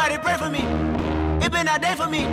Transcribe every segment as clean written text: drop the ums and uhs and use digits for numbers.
Somebody pray for me. It been a day for me.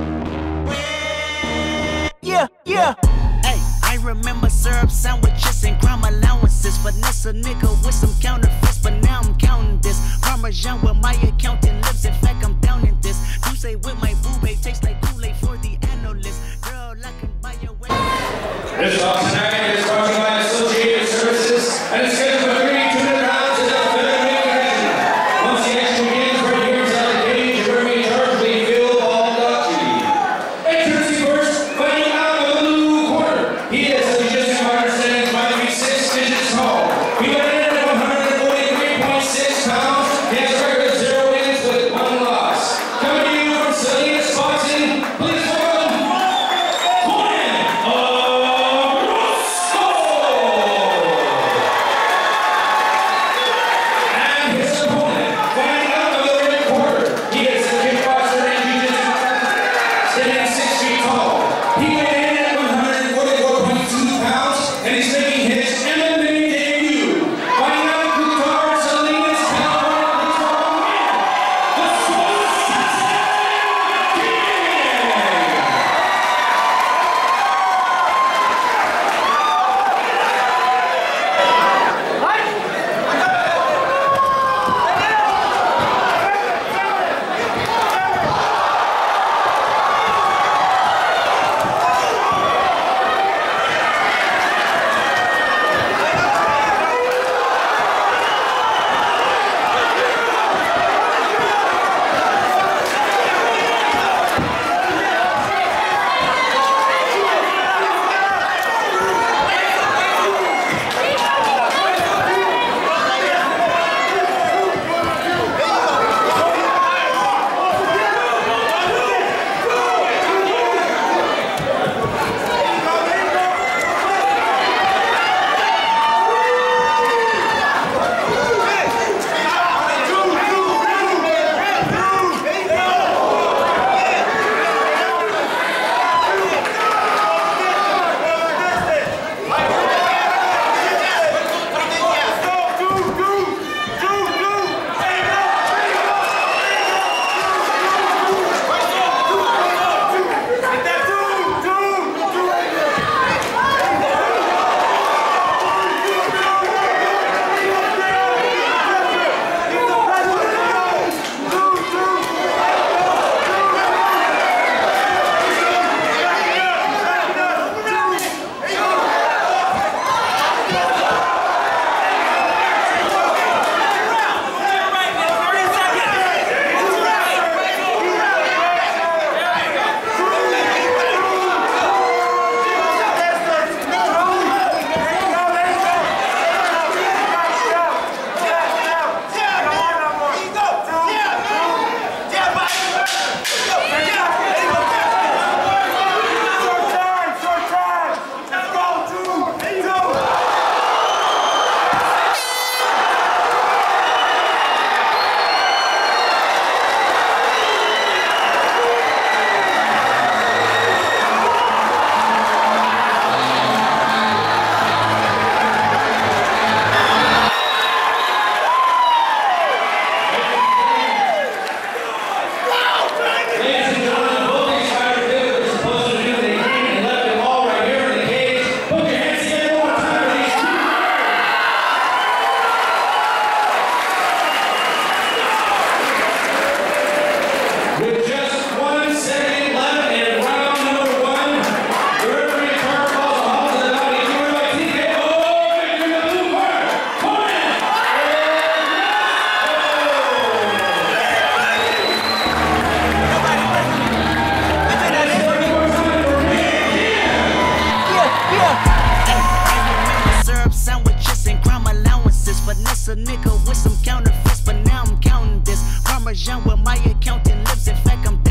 Yeah, yeah. Hey, I remember syrup sandwiches and crime allowances. Finesse a nigga with some counterfeits, but now I'm counting this. Parmesan where my accountant lives. In fact, I'm down in this. You say with my boo babe tastes like Kool-Aid for the analyst. Girl, I can buy your way. This song tonight is brought to you by Associated Services and it's scheduled for 3 2-minute rounds of the Federal Action. Once the action begins, right here inside the cage, Jeremy Chargely, Phil Baldacci. Entrancing first, fighting out of the blue corner. He is a jiu-jitsu fighter standing 5 feet 6 inches tall. He went in at 143.6 pounds. He has a record of 0 wins with 1 loss. Coming to you from Salinas Boxing, please welcome Juan Orozco. And his opponent, fighting out of the red corner. He is a kickboxer and jiu-jitsu standing 6 feet tall. He went in at 144.2 pounds, and he's making his MMA debut. Fighting out of Qatar, Salinas, California, please welcome the Swole King. With just 1 second left in round number 1, the referee Clark calls a halt to the bout. He's joined by TKO victory in the blue corner, Juan Syrup sandwiches and crime allowances. Finesse a nigga with some counterfeits, but now I'm counting this. Parmesan where my accountant lives. In fact, I'm